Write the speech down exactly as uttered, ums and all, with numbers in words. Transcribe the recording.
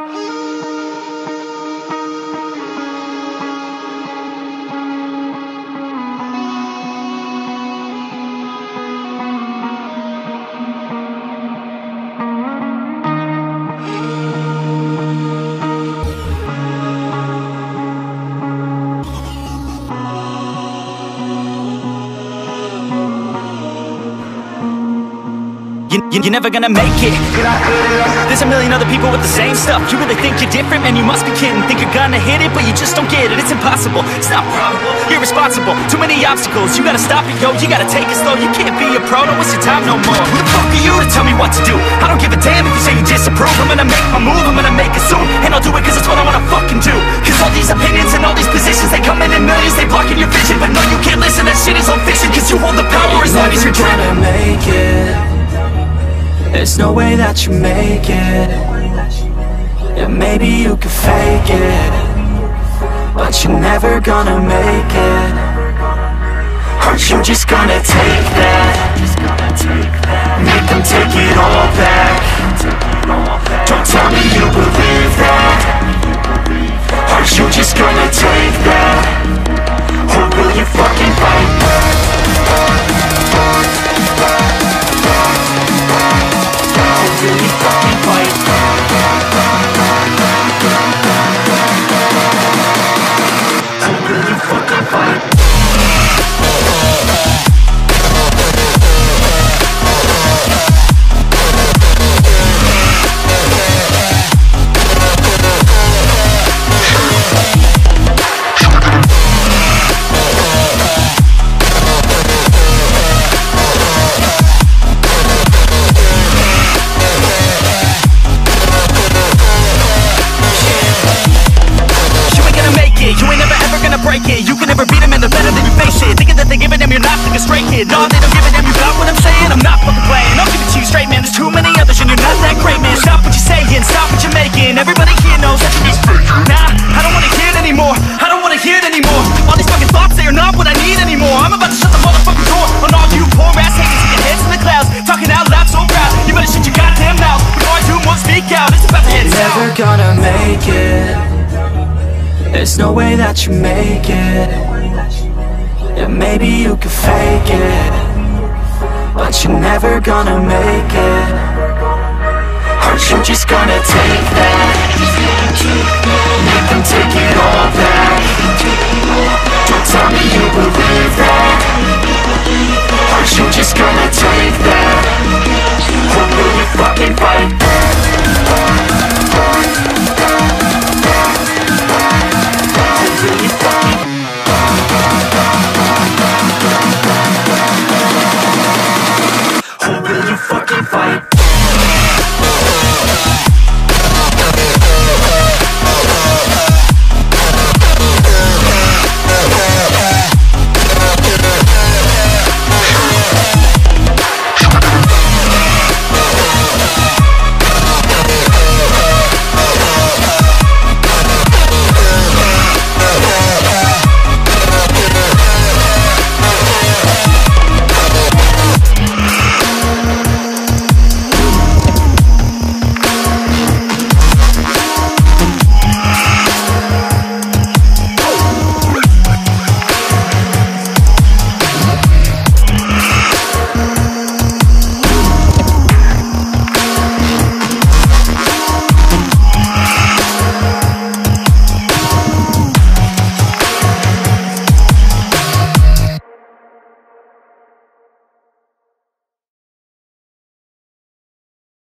You're never gonna make it. There's a million other people with the same stuff. You really think you're different? Man, you must be kidding. Think you're gonna hit it, but you just don't get it. It's impossible, it's not probable, irresponsible. Too many obstacles, you gotta stop it, yo. You gotta take it slow, you can't be a pro. Don't waste your time no more. Who the fuck are you to tell me what to do? I don't give a damn if you say you disapprove. I'm gonna make my move, I'm gonna make it soon. And I'll do it cause it's what I wanna fucking do. Cause all these opinions and all these positions, they come in in millions, they blocking your vision. But no, you can't listen, that shit is all fiction. Cause you hold the power as long as you're dreaming. Make it. There's no way that you make it. Yeah, maybe you could fake it, but you're never gonna make it. Aren't you just gonna take that? Make them take it all back. Don't tell me you believe that. Aren't you just gonna take that? Or will you fucking fight back? Will you fucking fight? Or will you fucking fight? You can never beat them and they're better than you face it. Thinking that they're giving them, you're not like a stray kid. No, they don't give a damn, you got what I'm saying? I'm not fucking playing, I'll give it to you straight, man. There's too many others and you're not that great, man. Stop what you're saying, stop what you're making. Everybody here knows that you're just fake. Nah, I don't wanna hear it anymore, I don't wanna hear it anymore. All these fucking thoughts, they are not what I need anymore. I'm about to shut the motherfucking door on all you poor ass haters with your heads in the clouds, talking out loud so proud. You better shut your goddamn mouth before I do more speak out. It's about to head south. Never gonna make it. There's no way that you make it. Yeah, maybe you could fake it, but you're never gonna make it. Aren't you just gonna